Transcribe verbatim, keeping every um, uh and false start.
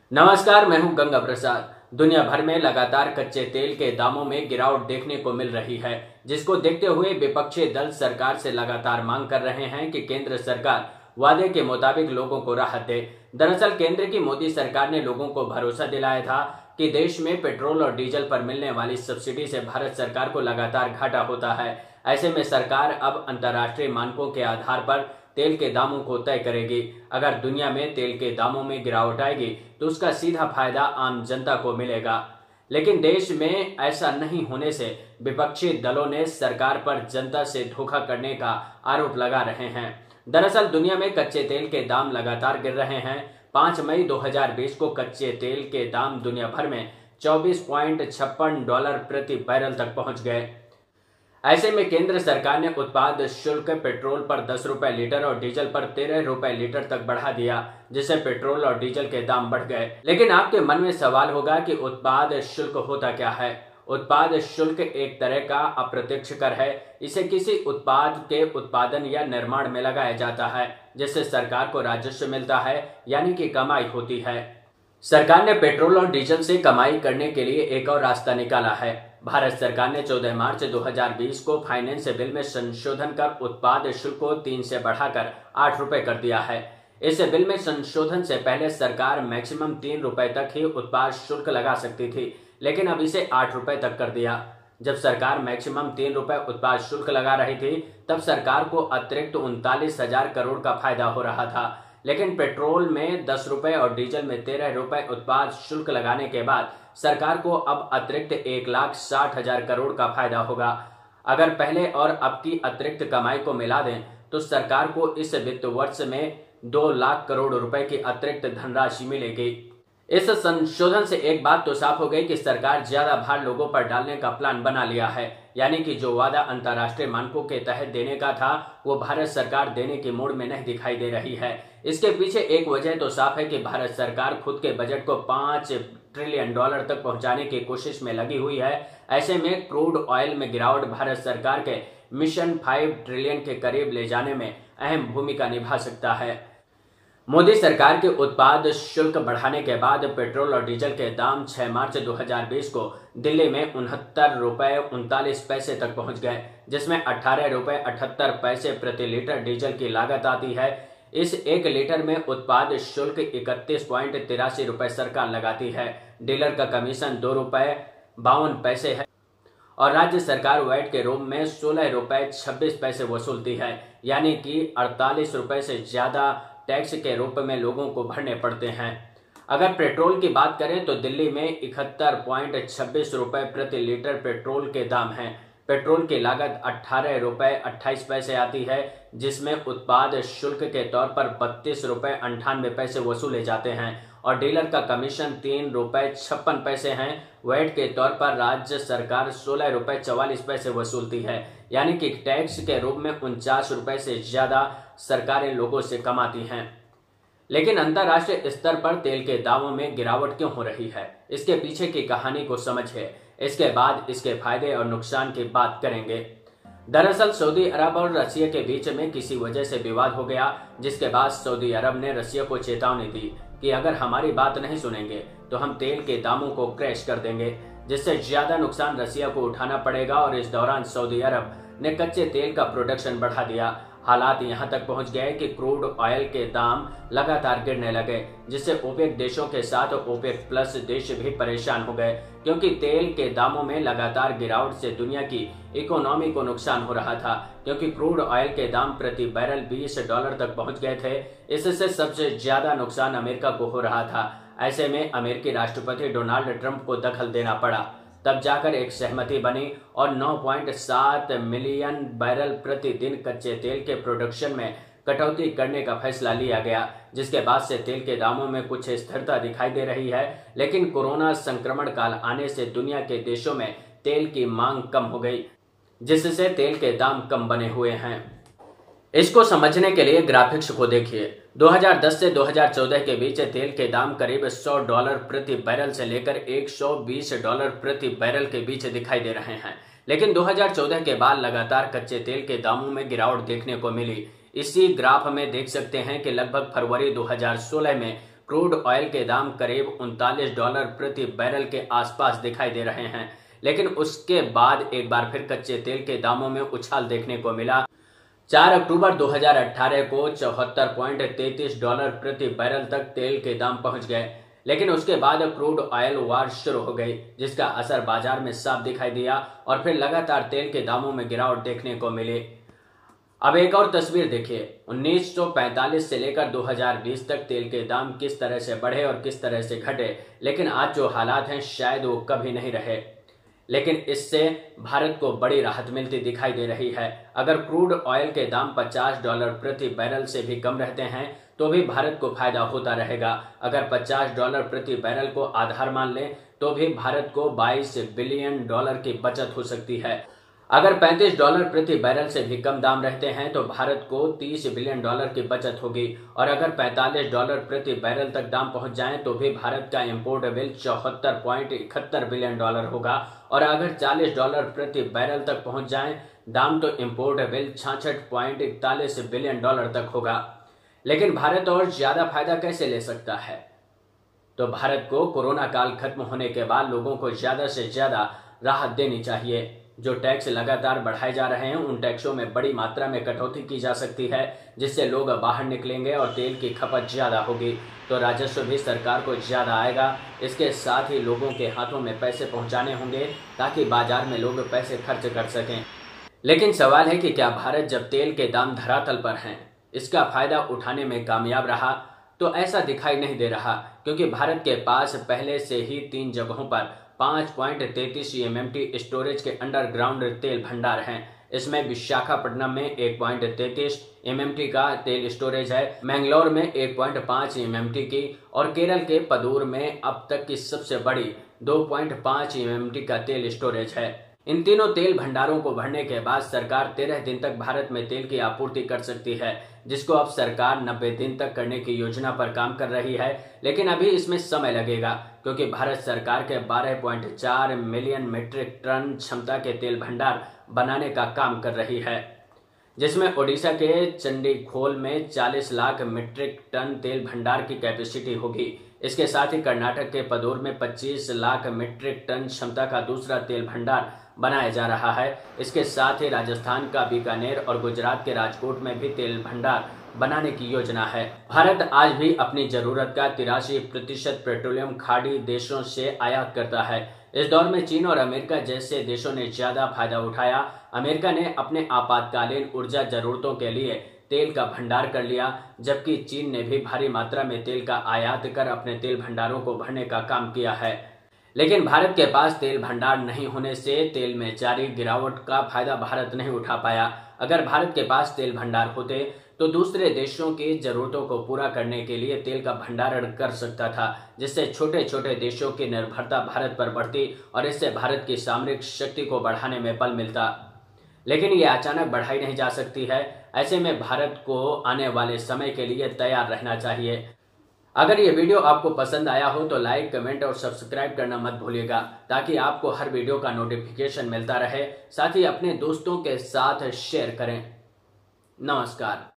नमस्कार, मैं हूं गंगा प्रसाद। दुनिया भर में लगातार कच्चे तेल के दामों में गिरावट देखने को मिल रही है, जिसको देखते हुए विपक्षी दल सरकार से लगातार मांग कर रहे हैं कि केंद्र सरकार वादे के मुताबिक लोगों को राहत दे। दरअसल केंद्र की मोदी सरकार ने लोगों को भरोसा दिलाया था कि देश में पेट्रोल और डीजल पर मिलने वाली सब्सिडी से भारत सरकार को लगातार घाटा होता है। ऐसे में सरकार अब अंतर्राष्ट्रीय मानकों के आधार पर तेल के दामों को तय करेगी। अगर दुनिया में तेल के दामों में गिरावट आएगी तो उसका सीधा फायदा आम जनता को मिलेगा। लेकिन देश में ऐसा नहीं होने से विपक्षी दलों ने सरकार पर जनता से धोखा करने का आरोप लगा रहे हैं। दरअसल दुनिया में कच्चे तेल के दाम लगातार गिर रहे हैं। पाँच मई दो हज़ार बीस को कच्चे तेल के दाम दुनिया भर में चौबीस पॉइंट छप्पन डॉलर प्रति बैरल तक पहुंच गए। ऐसे में केंद्र सरकार ने उत्पाद शुल्क पेट्रोल पर दस रुपए लीटर और डीजल पर तेरह रुपए लीटर तक बढ़ा दिया, जिससे पेट्रोल और डीजल के दाम बढ़ गए। लेकिन आपके मन में सवाल होगा कि उत्पाद शुल्क होता क्या है। उत्पाद शुल्क एक तरह का अप्रत्यक्ष कर है। इसे किसी उत्पाद के उत्पादन या निर्माण में लगाया जाता है, जिससे सरकार को राजस्व मिलता है, यानी कि कमाई होती है। सरकार ने पेट्रोल और डीजल से कमाई करने के लिए एक और रास्ता निकाला है। भारत सरकार ने चौदह मार्च दो हज़ार बीस को फाइनेंस बिल में संशोधन कर उत्पाद शुल्क को तीन से बढ़ाकर आठ रुपए कर दिया है। इस बिल में संशोधन से पहले सरकार मैक्सिमम तीन रुपए तक ही उत्पाद शुल्क लगा सकती थी, लेकिन अब इसे आठ रुपए तक कर दिया। जब सरकार मैक्सिमम तीन रुपए उत्पाद शुल्क लगा रही थी, तब सरकार को अतिरिक्त उनतालीस हजार करोड़ का फायदा हो रहा था। लेकिन पेट्रोल में दस रुपए और डीजल में तेरह रुपए उत्पाद शुल्क लगाने के बाद सरकार को अब अतिरिक्त एक लाख साठ हजार करोड़ का फायदा होगा। अगर पहले और अब की अतिरिक्त कमाई को मिला दें तो सरकार को इस वित्त वर्ष में दो लाख करोड़ रुपए की अतिरिक्त धनराशि मिलेगी। इस संशोधन से एक बात तो साफ हो गई कि सरकार ज्यादा भार लोगों पर डालने का प्लान बना लिया है, यानी कि जो वादा अंतर्राष्ट्रीय मानकों के तहत देने का था वो भारत सरकार देने की मोड़ में नहीं दिखाई दे रही है। इसके पीछे एक वजह तो साफ है कि भारत सरकार खुद के बजट को पांच ट्रिलियन डॉलर तक पहुंचाने की कोशिश में लगी हुई है। ऐसे में क्रूड ऑयल में गिरावट भारत सरकार के मिशन फाइव ट्रिलियन के करीब ले जाने में अहम भूमिका निभा सकता है। मोदी सरकार के उत्पाद शुल्क बढ़ाने के बाद पेट्रोल और डीजल के दाम छह मार्च दो हज़ार बीस को दिल्ली में उनहत्तर रुपए उनतालीस पैसे तक पहुंच गए, जिसमें अठारह रुपए अठहत्तर पैसे प्रति लीटर डीजल की लागत आती है। इस एक लीटर में उत्पाद शुल्क इकतीस पॉइंट तिरासी रुपए सरकार लगाती है। डीलर का कमीशन दो रुपए बावन पैसे है और राज्य सरकार वैट के रूप में सोलह रुपए छब्बीस पैसे वसूलती है, यानी कि अड़तालीस रुपए से ज्यादा टैक्स के रूप में लोगों को भरने पड़ते हैं। अगर पेट्रोल की बात करें तो दिल्ली में इकहत्तर पॉइंट छब्बीस रुपए प्रति लीटर पेट्रोल के दाम हैं। पेट्रोल की लागत अठारह रुपए अट्ठाईस पैसे आती है, जिसमें उत्पाद शुल्क के तौर पर बत्तीस रुपए अंठानवे पैसे वसूले जाते हैं और डीलर का कमीशन तीन रुपए छप्पन पैसे हैं। वैट के तौर पर राज्य सरकार सोलह रुपए चवालीस पैसे वसूलती है, यानी कि टैक्स के रूप में उनचास रुपए से ज्यादा सरकारें लोगों से कमाती हैं। लेकिन अंतर्राष्ट्रीय स्तर पर तेल के दामों में गिरावट क्यों हो रही है, इसके पीछे की कहानी को समझिए। इसके बाद इसके फायदे और नुकसान की बात करेंगे। दरअसल सऊदी अरब और रसिया के बीच में किसी वजह से विवाद हो गया, जिसके बाद सऊदी अरब ने रसिया को चेतावनी दी कि अगर हमारी बात नहीं सुनेंगे तो हम तेल के दामों को क्रैश कर देंगे, जिससे ज्यादा नुकसान रसिया को उठाना पड़ेगा। और इस दौरान सऊदी अरब ने कच्चे तेल का प्रोडक्शन बढ़ा दिया। हालात यहां तक पहुंच गए कि क्रूड ऑयल के दाम लगातार गिरने लगे, जिससे ओपेक देशों के साथ ओपेक प्लस देश भी परेशान हो गए, क्योंकि तेल के दामों में लगातार गिरावट से दुनिया की इकोनॉमी को नुकसान हो रहा था, क्योंकि क्रूड ऑयल के दाम प्रति बैरल बीस डॉलर तक पहुंच गए थे। इससे सबसे ज्यादा नुकसान अमेरिका को हो रहा था। ऐसे में अमेरिकी राष्ट्रपति डोनाल्ड ट्रंप को दखल देना पड़ा, तब जाकर एक सहमति बनी और नौ पॉइंट सात मिलियन बैरल प्रतिदिन कच्चे तेल के प्रोडक्शन में कटौती करने का फैसला लिया गया, जिसके बाद से तेल के दामों में कुछ स्थिरता दिखाई दे रही है। लेकिन कोरोना संक्रमण काल आने से दुनिया के देशों में तेल की मांग कम हो गई, जिससे तेल के दाम कम बने हुए हैं। इसको समझने के लिए ग्राफिक्स को देखिए। दो हज़ार दस से दो हज़ार चौदह के बीच तेल के दाम करीब सौ डॉलर प्रति बैरल से लेकर एक सौ बीस डॉलर प्रति बैरल के बीच दिखाई दे रहे हैं। लेकिन दो हज़ार चौदह के बाद लगातार कच्चे तेल के दामों में गिरावट देखने को मिली। इसी ग्राफ में देख सकते हैं कि लगभग फरवरी दो हज़ार सोलह में क्रूड ऑयल के दाम करीब उनतालीस डॉलर प्रति बैरल के आसपास दिखाई दे रहे हैं, लेकिन उसके बाद एक बार फिर कच्चे तेल के दामों में उछाल देखने को मिला। चार अक्टूबर दो हज़ार अठारह को चौहत्तर पॉइंट तैंतीस डॉलर प्रति बैरल तक तेल के दाम पहुंच गए, लेकिन उसके बाद क्रूड ऑयल वार शुरू हो गई, जिसका असर बाजार में साफ दिखाई दिया और फिर लगातार तेल के दामों में गिरावट देखने को मिली। अब एक और तस्वीर देखिए, उन्नीस सौ पैंतालीस से लेकर दो हज़ार बीस तक तेल के दाम किस तरह से बढ़े और किस तरह से घटे, लेकिन आज जो हालात हैं शायद वो कभी नहीं रहे। लेकिन इससे भारत को बड़ी राहत मिलती दिखाई दे रही है। अगर क्रूड ऑयल के दाम पचास डॉलर प्रति बैरल से भी कम रहते हैं तो भी भारत को फायदा होता रहेगा। अगर पचास डॉलर प्रति बैरल को आधार मान लें तो भी भारत को बाईस बिलियन डॉलर की बचत हो सकती है। अगर पैंतीस डॉलर प्रति बैरल से भी कम दाम रहते हैं तो भारत को तीस बिलियन डॉलर की बचत होगी, और अगर पैंतालीस डॉलर प्रति बैरल तक दाम पहुंच जाएं तो भी भारत का इंपोर्ट बिल चौहत्तर पॉइंट इकहत्तर बिलियन डॉलर होगा, और अगर चालीस डॉलर प्रति बैरल तक पहुंच जाएं दाम तो इंपोर्ट बिल छियासठ पॉइंट इकतालीस बिलियन डॉलर तक होगा। लेकिन भारत और ज्यादा फायदा कैसे ले सकता है? तो भारत को कोरोना काल खत्म होने के बाद लोगों को ज्यादा से ज्यादा राहत देनी चाहिए। जो टैक्स लगातार बढ़ाए जा रहे हैं उन टैक्सों में बड़ी मात्रा में कटौती की जा सकती है, जिससे लोग बाहर निकलेंगे और तेल की खपत ज्यादा होगी, तो राजस्व भी सरकार को ज्यादा आएगा। इसके साथ ही लोगों के हाथों में पैसे पहुंचाने होंगे ताकि बाजार में लोग पैसे खर्च कर सकें। लेकिन सवाल है कि क्या भारत जब तेल के दाम धरातल पर हैं इसका फायदा उठाने में कामयाब रहा? तो ऐसा दिखाई नहीं दे रहा, क्योंकि भारत के पास पहले से ही तीन जगहों पर पाँच पॉइंट तैंतीस एमएमटी स्टोरेज के अंडरग्राउंड तेल भंडार हैं। इसमें विशाखापट्टनम में एक पॉइंट तैंतीस एमएमटी का तेल स्टोरेज है, मैंगलोर में एक पॉइंट पाँच एमएमटी की, और केरल के पदूर में अब तक की सबसे बड़ी दो पॉइंट पाँच एमएमटी का तेल स्टोरेज है। इन तीनों तेल भंडारों को भरने के बाद सरकार तेरह दिन तक भारत में तेल की आपूर्ति कर सकती है, जिसको अब सरकार नब्बे दिन तक करने की योजना पर काम कर रही है। लेकिन अभी इसमें समय लगेगा, क्योंकि भारत सरकार के बारह पॉइंट चार मिलियन मीट्रिक टन क्षमता के तेल भंडार बनाने का काम कर रही है, जिसमें ओडिशा के चंडीखोल में चालीस लाख मीट्रिक टन तेल भंडार की कैपेसिटी होगी। इसके साथ ही कर्नाटक के पदूर में पच्चीस लाख मीट्रिक टन क्षमता का दूसरा तेल भंडार बनाया जा रहा है। इसके साथ ही राजस्थान का बीकानेर और गुजरात के राजकोट में भी तेल भंडार बनाने की योजना है। भारत आज भी अपनी जरूरत का तिरासी प्रतिशत पेट्रोलियम खाड़ी देशों से आयात करता है। इस दौर में चीन और अमेरिका जैसे देशों ने ज्यादा फायदा उठाया। अमेरिका ने अपने आपातकालीन ऊर्जा जरूरतों के लिए तेल का भंडार कर लिया, जबकि चीन ने भी भारी मात्रा में तेल का आयात कर अपने तेल भंडारों को भरने का काम किया है। लेकिन भारत के पास तेल भंडार नहीं होने से तेल में जारी गिरावट का फायदा भारत नहीं उठा पाया। अगर भारत के पास तेल भंडार होते तो दूसरे देशों की जरूरतों को पूरा करने के लिए तेल का भंडारण कर सकता था, जिससे छोटे छोटे देशों की निर्भरता भारत पर बढ़ती और इससे भारत की सामरिक शक्ति को बढ़ाने में बल मिलता। लेकिन ये अचानक बढ़ाई नहीं जा सकती है। ऐसे में भारत को आने वाले समय के लिए तैयार रहना चाहिए। अगर ये वीडियो आपको पसंद आया हो तो लाइक, कमेंट और सब्सक्राइब करना मत भूलिएगा, ताकि आपको हर वीडियो का नोटिफिकेशन मिलता रहे। साथ ही अपने दोस्तों के साथ शेयर करें। नमस्कार।